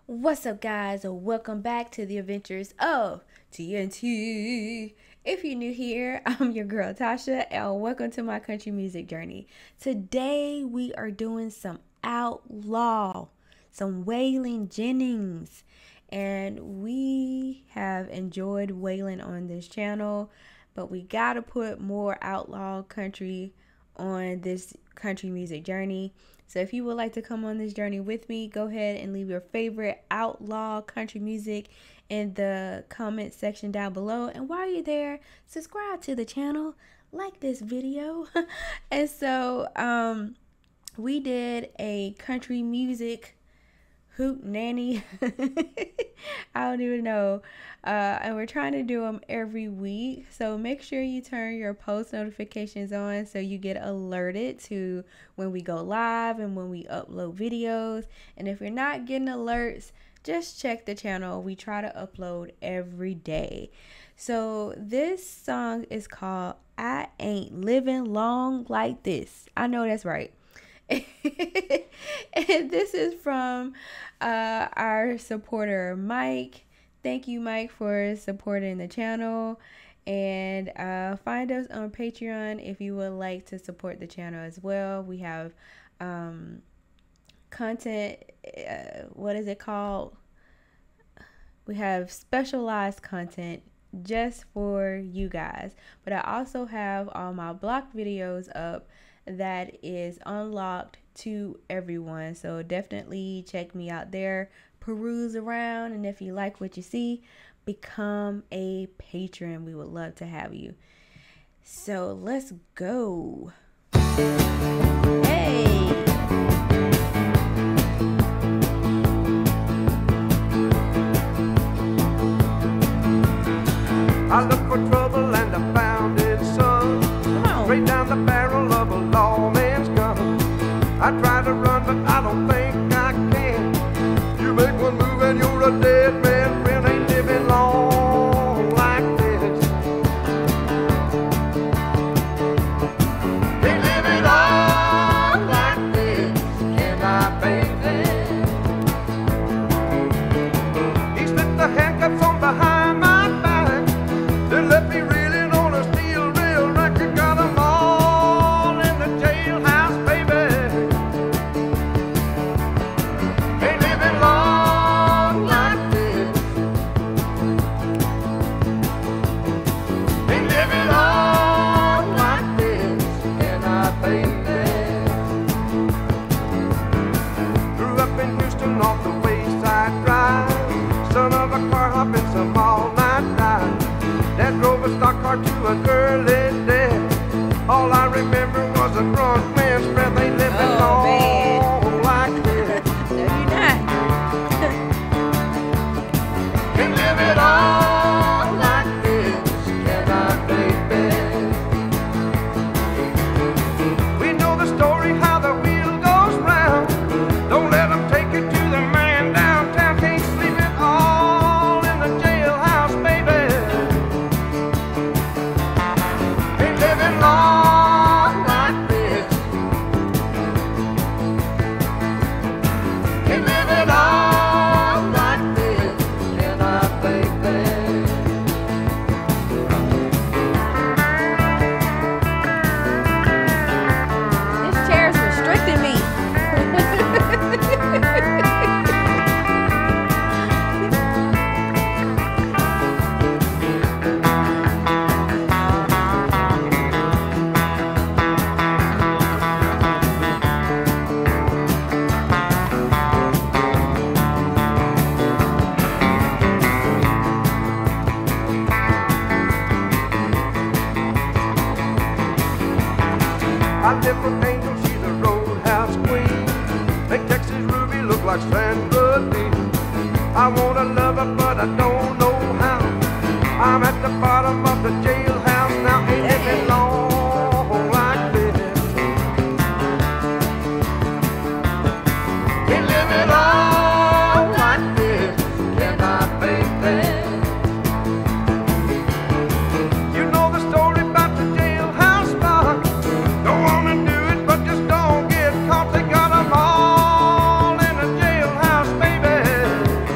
What's up, guys? Welcome back to the adventures of TNT. If you're new here, I'm your girl Tasha, and welcome to my country music journey. Today we are doing some outlaw, some Waylon Jennings, and we have enjoyed Waylon on this channel, but we gotta put more outlaw country on this country music journey. So if you would like to come on this journey with me, go ahead and leave your favorite outlaw country music in the comment section down below. And while you're there, subscribe to the channel, like this video. And so we did a country music hoot nanny. I don't even know. And we're trying to do them every week. So make sure you turn your post notifications on so you get alerted to when we go live and when we upload videos. And if you're not getting alerts, just check the channel. We try to upload every day. So this song is called I Ain't Living Long Like This. I know that's right. And this is from our supporter Mike. Thank you, Mike, for supporting the channel. And find us on Patreon if you would like to support the channel as well. We have content, what is it called? We have specialized content just for you guys. But I also have all my block videos up that is unlocked to everyone. So definitely check me out there, peruse around, and if you like what you see, become a patron. We would love to have you. So let's go. Hey. I looked for trouble and I found it, son. Straight down the barrel of a lawman's gun. I try to run, but I don't think I can. You make one move and you're a dead man. Friend, ain't living long like this. Ain't living long like this. Can I, baby? He slipped the handcuffs on behind my back. They left me reeling on a steel rail record. Got 'em all in the jailhouse, baby. Ain't living long like this. Ain't living long like this. Can I, baby? Grew up in Houston off the Wayside Drive. Son of a car hopping, some all-night drive. Dad drove a stock car to an early death. All I remember was a drunk man's breath. Ain't living long like this. No, you're not. Ain't living long like this. Can I, baby? We know the story how the wheel goes round. Don't let them take you to the man downtown. Can't sleep it all in the jailhouse, baby. Ain't living long like this. Ain't living long like this. Can I, baby? This chair's restricting me. I live with Angel, she's a roadhouse queen. Make Texas Ruby look like Sandra Dean. I wanna love her, but I don't know how. I'm at the bottom of the jailhouse now. Ain't living long like this. Ain't living long like this. Can I, baby? You know the story about the jailhouse rock. Don't wanna do it, but just don't get caught. They got 'em all in a jailhouse, baby.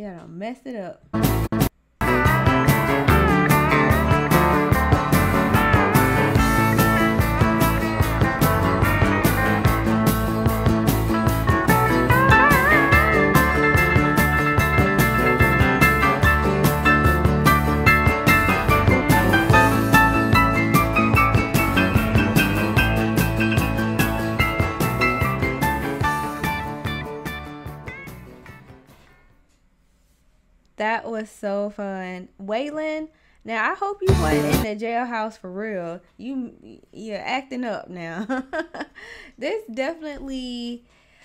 Yeah, I messed it up. That was so fun. Waylon, now I hope you went in the jailhouse for real. You're acting up now. This definitely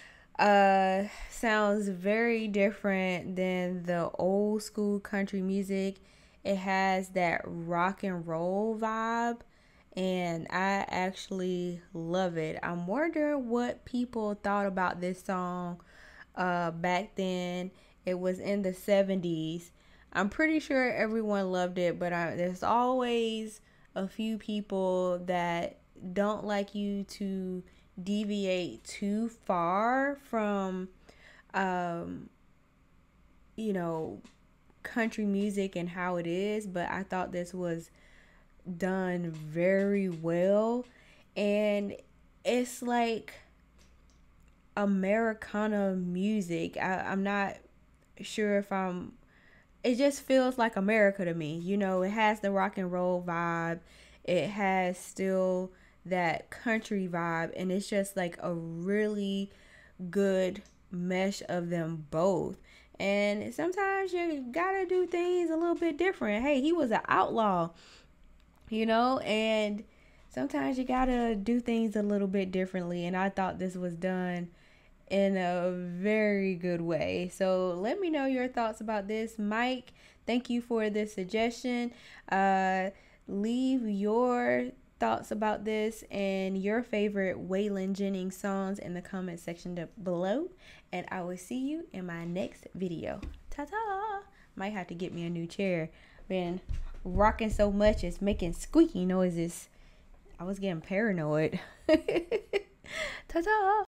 sounds very different than the old school country music. It has that rock and roll vibe, and I actually love it. I'm wondering what people thought about this song back then. It was in the 70s. I'm pretty sure everyone loved it, but there's always a few people that don't like you to deviate too far from, you know, country music and how it is. But I thought this was done very well. And it's like Americana music. I'm not sure if it just feels like America to me. You know, it has the rock and roll vibe. It has still that country vibe, and it's just like a really good mesh of them both. And sometimes you gotta do things a little bit different. Hey, he was an outlaw, you know, and sometimes you gotta do things a little bit differently. And I thought this was done in a very good way. So let me know your thoughts about this. Mike, thank you for this suggestion. Leave your thoughts about this and your favorite Waylon Jennings songs in the comment section below, and I will see you in my next video. Ta-ta! Might have to get me a new chair. Been rocking so much it's making squeaky noises. I was getting paranoid. Ta-ta!